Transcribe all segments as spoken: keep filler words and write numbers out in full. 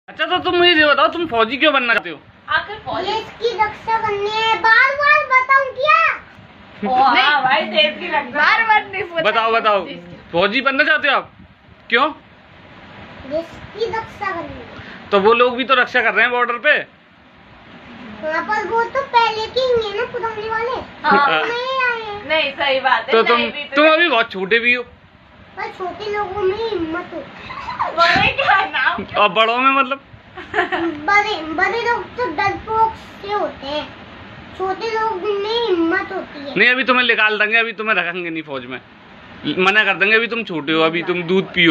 अच्छा तो तुम मुझे ये बताओ, तुम फौजी क्यों बनना चाहते हो? आखिर फौजी देश की रक्षा करनी है। बार बार बताऊं क्या? ओ हाँ भाई, देश की रक्षा बार बार नहीं पूछा। बताओ बताओ, फौजी बनना चाहते हो आप? क्यों? देश की रक्षा करनी है। तो वो लोग भी तो रक्षा कर रहे हैं बॉर्डर पे। वहाँ पर वो तो पहले के ही है ना, पुराने वाले। हाँ। नहीं आए। नहीं सही बात है। तो तुम नहीं भी तुम अभी बहुत छोटे भी हो। पर छोटे लोगों में हिम्मत होती है। बड़े क्या नाम? और बड़ों में मतलब बड़े बड़े लोग तो डरपोक से होते हैं, छोटे लोग में हिम्मत होती है। नहीं, अभी तुम्हें निकाल देंगे, अभी तुम्हें रखेंगे नहीं फौज में, मना कर देंगे। अभी तुम छोटे हो, अभी तुम दूध पियो।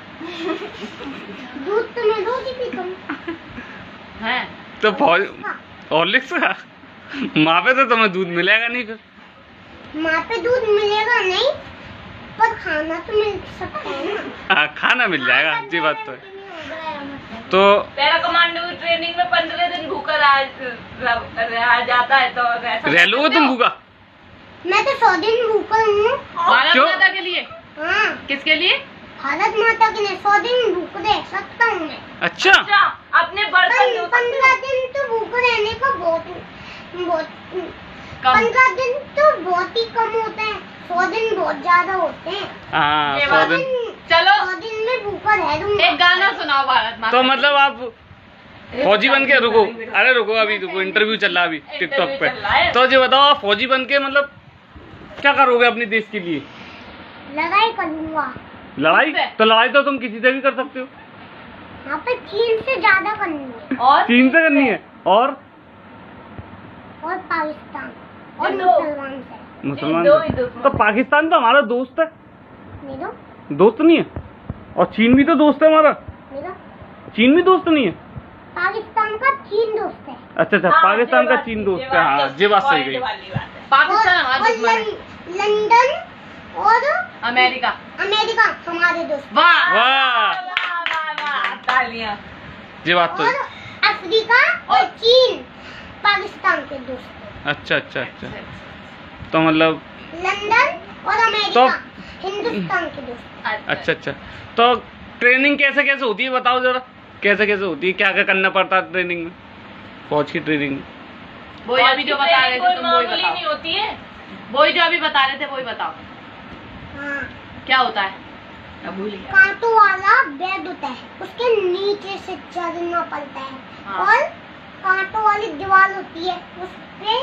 दूध तो मैं रोज ही पीता हूँ। है तो फौज हॉर्लिक्स का माँ पे तो तुम्हें दूध मिलेगा नहीं फिर। माँ पे दूध मिलेगा नहीं, पर खाना तो मिल सकता है ना। हाँ, खाना मिल जाएगा, अच्छी बात तो है। तो पैरा कमांडो की ट्रेनिंग में पंद्रह दिन भूखा रह जाता है तो रह लोगे तुम भूखा? मैं तो सौ दिन भूखा हूँ। भारत क्यों? माता के लिए। हाँ, किसके लिए? भारत माता के लिए सौ दिन भूख रह सकता हूँ मैं। अच्छा, अच्छा, अपने बर्तन पंद्रह दिन तो भूख रहने का बहुत बहुत कम। पंद्रह दिन तो बहुत ही कम होते हैं, सौ दिन बहुत ज्यादा होते हैं। हाँ ये सौ बात- दिन। चलो सौ दिन में भूखा रह दूंगा। एक गाना सुनाओ भारत माता। तो मतलब आप फौजी बन के रुको, अरे रुको, अभी रुको, इंटरव्यू चल रहा है अभी टिकटॉक पे। चल रहा है। तो ये बताओ, आप फौजी बन के मतलब क्या करोगे अपने देश के लिए? लड़ाई करूंगा। लड़ाई? तो लड़ाई तो तुम किसी से भी कर सकते हो। यहाँ पे चीन से ज्यादा करनी है, और चीन से करनी है और और पाकिस्तान और दो। मुसलमान से। मुसलमान दो ही से। दुश्मन। तो पाकिस्तान तो हमारा दोस्त है। मेरा दोस्त नहीं है? और चीन भी तो दोस्त है हमारा। मेरा चीन भी दोस्त नहीं है? पाकिस्तान का चीन दोस्त है। अच्छा अच्छा, हाँ, पाकिस्तान ये का बात- चीन ये दोस्त है। बात हाँ, तो ये बात सही point गई। वाली बात है। और, पाकिस्तान हमारा और दुश्मन है। लं- लंदन और अमेरिका। अमेरिका हमारे दोस्त। वाह वाह। वाह वाह वाह, तालियां। ये बात तो और है। अफ्रीका और चीन पाकिस्तान के दोस्त हैं। अच्छा अच्छा अच्छा, तो मतलब लंदन और अमेरिका तो- हिंदुस्तान के दोस्त हैं। अच्छा अच्छा। तो ट्रेनिंग कैसे कैसे होती है बताओ जरा, कैसे कैसे होती है, क्या क्या करना पड़ता है ट्रेनिंग में, फौज की ट्रेनिंग में? वही अभी जो बता रहे थे कोई तुम वही मामूली बताओ। नहीं होती है। वही जो अभी बता रहे थे वही बताओ, हाँ, क्या होता है? अब भूल गया। कांटों वाला बेड होता है, उसके नीचे से चढ़ना पड़ता है। हाँ। और कांटों वाली दीवार होती है, उस पे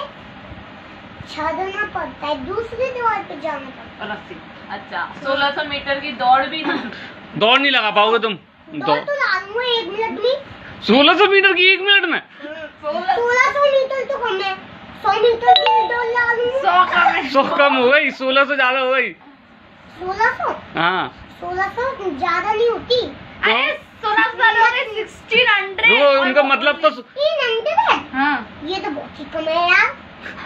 चढ़ना पड़ता है, दूसरी दीवार पे जाना पड़ता और रस्सी। अच्छा, सोलह सौ मीटर की दौड़ भी ना। दौड़ नहीं लगा पाओगे तुम? है। दौड़ तो लाऊंगा एक मिनट में। सोलह सौ मीटर की एक मिनट में? सोलह सौ मीटर तो कम है, सौ मीटर की दौड़ ला लूंगा। सौ का में- सौ कम हो गई, सोलह सौ ज्यादा हो गई। सोलह सौ हाँ, सोलह सौ ज्यादा नहीं होती। अरे सोलह सौ में सिक्सटीन हंड्रेड। वो उनका मतलब तो तीन घंटे में हाँ ये तो बहुत ही कम है यार।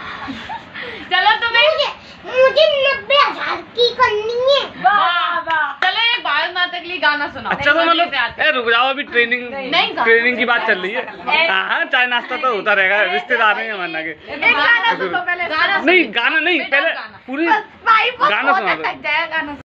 चलो तुम्हें मुझे मुझे नब्बे हजार की करनी है। वाह वाह। चलो एक भारत माता के लिए गाना सुनाओ। अच्छा, तो मतलब ए रुक जाओ, अभी ट्रेनिंग नहीं, ट्रेनिंग की बात चल रही है। हाँ हाँ, चाय नाश्ता तो होता रहेगा, रिश्तेदार हैं हमारे के। एक गाना सुनो पहले। गाना नहीं गाना नहीं, बेटा, पहले गाना। पूरी भाई बहुत गाना सुना दो। थक जाएगा गाना।